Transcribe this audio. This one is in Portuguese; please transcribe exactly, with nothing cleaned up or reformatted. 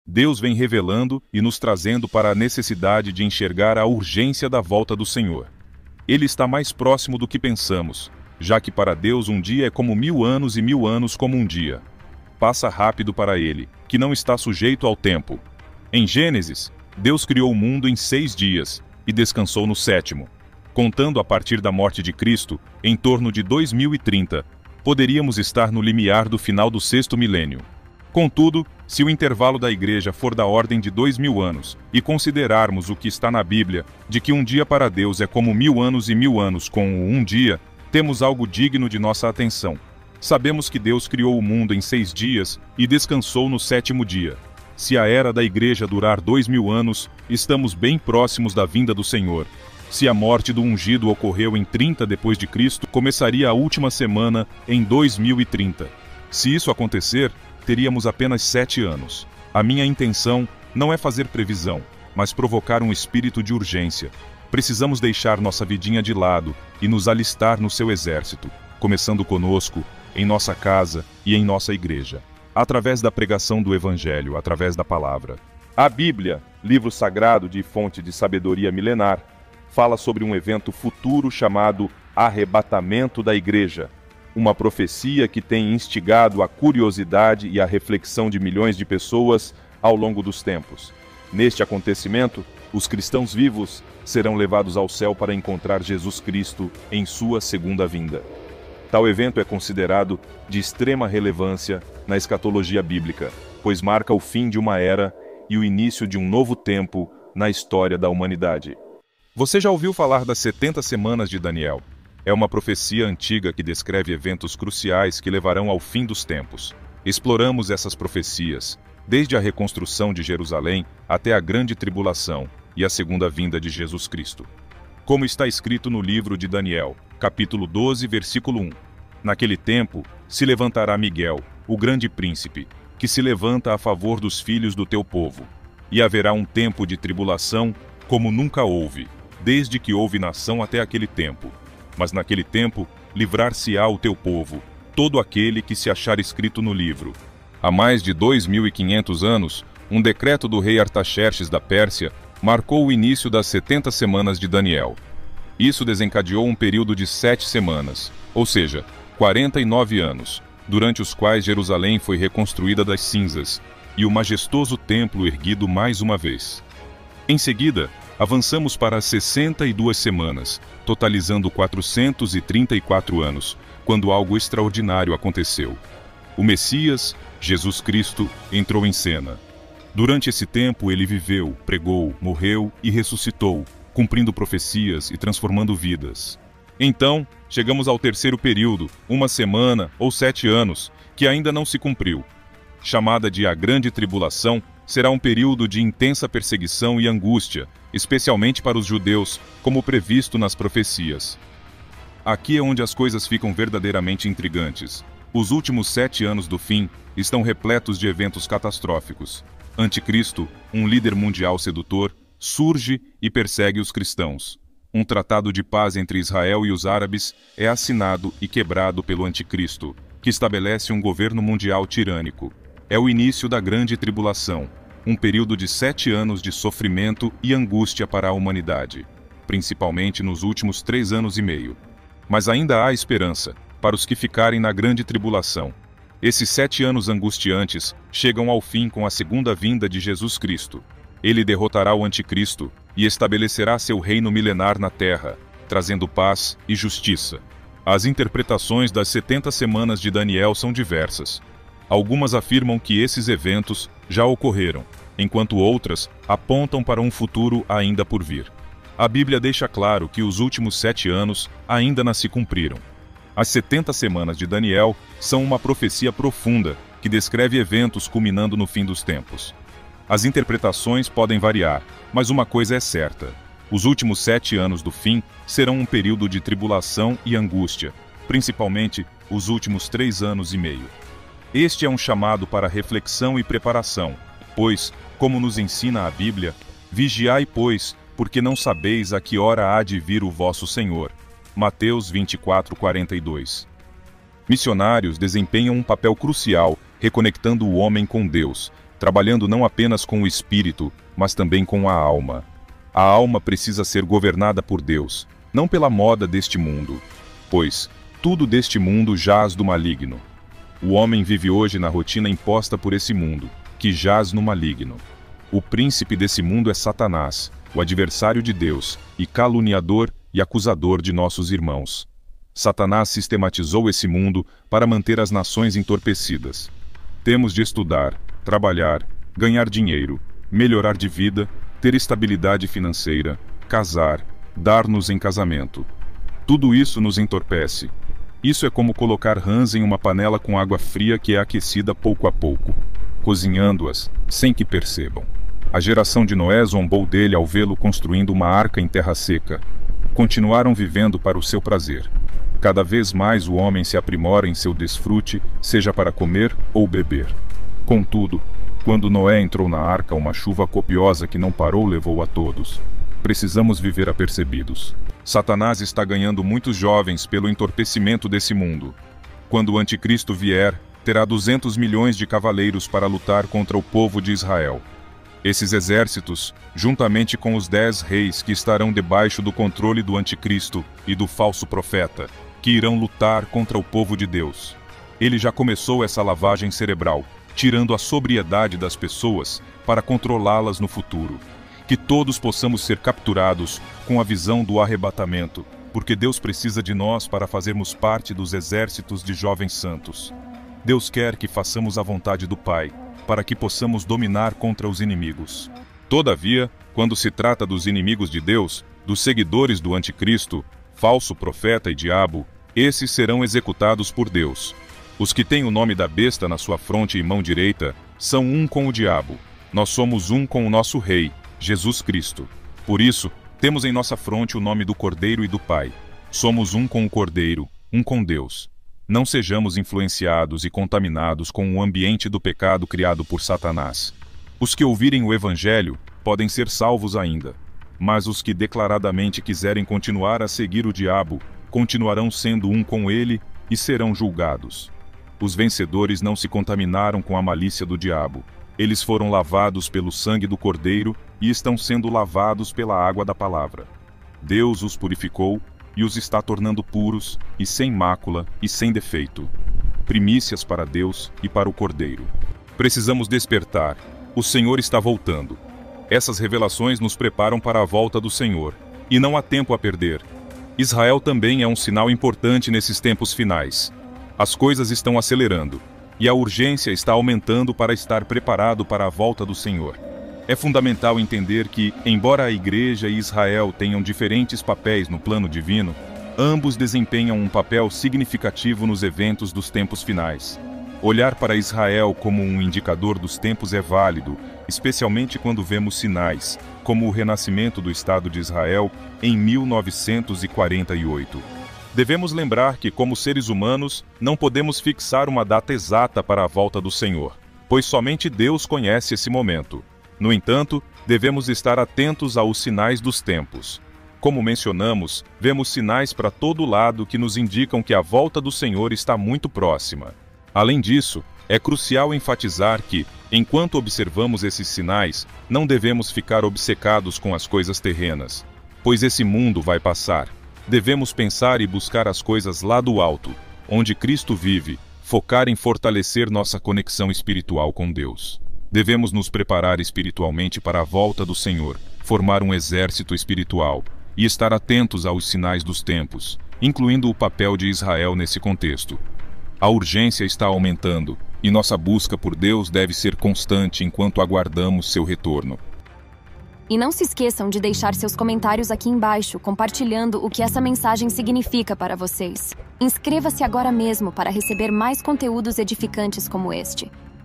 Deus vem revelando e nos trazendo para a necessidade de enxergar a urgência da volta do Senhor. Ele está mais próximo do que pensamos, já que para Deus um dia é como mil anos e mil anos como um dia. Passa rápido para Ele, que não está sujeito ao tempo. Em Gênesis, Deus criou o mundo em seis dias e descansou no sétimo. Contando a partir da morte de Cristo, em torno de dois mil e trinta, poderíamos estar no limiar do final do sexto milênio. Contudo, se o intervalo da Igreja for da ordem de dois mil anos, e considerarmos o que está na Bíblia, de que um dia para Deus é como mil anos e mil anos com um dia, temos algo digno de nossa atenção. Sabemos que Deus criou o mundo em seis dias e descansou no sétimo dia. Se a era da Igreja durar dois mil anos, estamos bem próximos da vinda do Senhor. Se a morte do ungido ocorreu em trinta depois de Cristo, começaria a última semana em dois mil e trinta. Se isso acontecer, teríamos apenas sete anos. A minha intenção não é fazer previsão, mas provocar um espírito de urgência. Precisamos deixar nossa vidinha de lado e nos alistar no seu exército, começando conosco, em nossa casa e em nossa igreja, através da pregação do Evangelho, através da palavra. A Bíblia, livro sagrado de fonte de sabedoria milenar, fala sobre um evento futuro chamado arrebatamento da igreja, uma profecia que tem instigado a curiosidade e a reflexão de milhões de pessoas ao longo dos tempos. Neste acontecimento, os cristãos vivos serão levados ao céu para encontrar Jesus Cristo em sua segunda vinda. Tal evento é considerado de extrema relevância na escatologia bíblica, pois marca o fim de uma era e o início de um novo tempo na história da humanidade. Você já ouviu falar das setenta semanas de Daniel? É uma profecia antiga que descreve eventos cruciais que levarão ao fim dos tempos. Exploramos essas profecias, desde a reconstrução de Jerusalém até a grande tribulação e a segunda vinda de Jesus Cristo. Como está escrito no livro de Daniel, capítulo doze, versículo um. Naquele tempo se levantará Miguel, o grande príncipe, que se levanta a favor dos filhos do teu povo. E haverá um tempo de tribulação como nunca houve, desde que houve nação até aquele tempo. Mas naquele tempo livrar-se-á o teu povo, todo aquele que se achar escrito no livro. Há mais de dois mil e quinhentos anos, um decreto do rei Artaxerxes da Pérsia marcou o início das setenta semanas de Daniel. Isso desencadeou um período de sete semanas, ou seja, quarenta e nove anos, durante os quais Jerusalém foi reconstruída das cinzas e o majestoso templo erguido mais uma vez. Em seguida, avançamos para as sessenta e duas semanas, totalizando quatrocentos e trinta e quatro anos, quando algo extraordinário aconteceu. O Messias, Jesus Cristo, entrou em cena. Durante esse tempo ele viveu, pregou, morreu e ressuscitou, cumprindo profecias e transformando vidas. Então, chegamos ao terceiro período, uma semana ou sete anos, que ainda não se cumpriu. Chamada de a Grande Tribulação, será um período de intensa perseguição e angústia, especialmente para os judeus, como previsto nas profecias. Aqui é onde as coisas ficam verdadeiramente intrigantes. Os últimos sete anos do fim estão repletos de eventos catastróficos. Anticristo, um líder mundial sedutor, surge e persegue os cristãos. Um tratado de paz entre Israel e os árabes é assinado e quebrado pelo Anticristo, que estabelece um governo mundial tirânico. É o início da Grande Tribulação, um período de sete anos de sofrimento e angústia para a humanidade, principalmente nos últimos três anos e meio. Mas ainda há esperança para os que ficarem na Grande Tribulação. Esses sete anos angustiantes chegam ao fim com a segunda vinda de Jesus Cristo. Ele derrotará o Anticristo e estabelecerá seu reino milenar na terra, trazendo paz e justiça. As interpretações das setenta semanas de Daniel são diversas. Algumas afirmam que esses eventos já ocorreram, enquanto outras apontam para um futuro ainda por vir. A Bíblia deixa claro que os últimos sete anos ainda não se cumpriram. As setenta semanas de Daniel são uma profecia profunda que descreve eventos culminando no fim dos tempos. As interpretações podem variar, mas uma coisa é certa: os últimos sete anos do fim serão um período de tribulação e angústia, principalmente os últimos três anos e meio. Este é um chamado para reflexão e preparação, pois, como nos ensina a Bíblia, vigiai, pois, porque não sabeis a que hora há de vir o vosso Senhor. Mateus vinte e quatro, quarenta e dois. Missionários desempenham um papel crucial reconectando o homem com Deus, trabalhando não apenas com o espírito, mas também com a alma. A alma precisa ser governada por Deus, não pela moda deste mundo, pois tudo deste mundo jaz do maligno. O homem vive hoje na rotina imposta por esse mundo, que jaz no maligno. O príncipe desse mundo é Satanás, o adversário de Deus, e caluniador e acusador de nossos irmãos. Satanás sistematizou esse mundo para manter as nações entorpecidas. Temos de estudar, trabalhar, ganhar dinheiro, melhorar de vida, ter estabilidade financeira, casar, dar-nos em casamento. Tudo isso nos entorpece. Isso é como colocar rãs em uma panela com água fria que é aquecida pouco a pouco, cozinhando-as sem que percebam. A geração de Noé zombou dele ao vê-lo construindo uma arca em terra seca. Continuaram vivendo para o seu prazer. Cada vez mais o homem se aprimora em seu desfrute, seja para comer ou beber. Contudo, quando Noé entrou na arca, uma chuva copiosa que não parou levou a todos. Precisamos viver apercebidos. Satanás está ganhando muitos jovens pelo entorpecimento desse mundo. Quando o anticristo vier, terá duzentos milhões de cavaleiros para lutar contra o povo de Israel. Esses exércitos, juntamente com os dez reis que estarão debaixo do controle do anticristo e do falso profeta, que irão lutar contra o povo de Deus. Ele já começou essa lavagem cerebral, tirando a sobriedade das pessoas para controlá-las no futuro. Que todos possamos ser capturados com a visão do arrebatamento, porque Deus precisa de nós para fazermos parte dos exércitos de jovens santos. Deus quer que façamos a vontade do Pai, para que possamos dominar contra os inimigos. Todavia, quando se trata dos inimigos de Deus, dos seguidores do anticristo, falso profeta e diabo, esses serão executados por Deus. Os que têm o nome da besta na sua fronte e mão direita são um com o diabo. Nós somos um com o nosso Rei, Jesus Cristo. Por isso, temos em nossa fronte o nome do Cordeiro e do Pai. Somos um com o Cordeiro, um com Deus. Não sejamos influenciados e contaminados com o ambiente do pecado criado por Satanás. Os que ouvirem o Evangelho podem ser salvos ainda, mas os que declaradamente quiserem continuar a seguir o diabo, continuarão sendo um com ele e serão julgados. Os vencedores não se contaminaram com a malícia do diabo. Eles foram lavados pelo sangue do Cordeiro e estão sendo lavados pela água da palavra. Deus os purificou e os está tornando puros e sem mácula e sem defeito. Primícias para Deus e para o Cordeiro. Precisamos despertar. O Senhor está voltando. Essas revelações nos preparam para a volta do Senhor, e não há tempo a perder. Israel também é um sinal importante nesses tempos finais. As coisas estão acelerando, e a urgência está aumentando para estar preparado para a volta do Senhor. É fundamental entender que, embora a Igreja e Israel tenham diferentes papéis no plano divino, ambos desempenham um papel significativo nos eventos dos tempos finais. Olhar para Israel como um indicador dos tempos é válido, especialmente quando vemos sinais, como o renascimento do Estado de Israel em mil novecentos e quarenta e oito. Devemos lembrar que, como seres humanos, não podemos fixar uma data exata para a volta do Senhor, pois somente Deus conhece esse momento. No entanto, devemos estar atentos aos sinais dos tempos. Como mencionamos, vemos sinais para todo lado que nos indicam que a volta do Senhor está muito próxima. Além disso, é crucial enfatizar que, enquanto observamos esses sinais, não devemos ficar obcecados com as coisas terrenas, pois esse mundo vai passar. Devemos pensar e buscar as coisas lá do alto, onde Cristo vive, focar em fortalecer nossa conexão espiritual com Deus. Devemos nos preparar espiritualmente para a volta do Senhor, formar um exército espiritual e estar atentos aos sinais dos tempos, incluindo o papel de Israel nesse contexto. A urgência está aumentando e nossa busca por Deus deve ser constante enquanto aguardamos seu retorno. E não se esqueçam de deixar seus comentários aqui embaixo, compartilhando o que essa mensagem significa para vocês. Inscreva-se agora mesmo para receber mais conteúdos edificantes como este.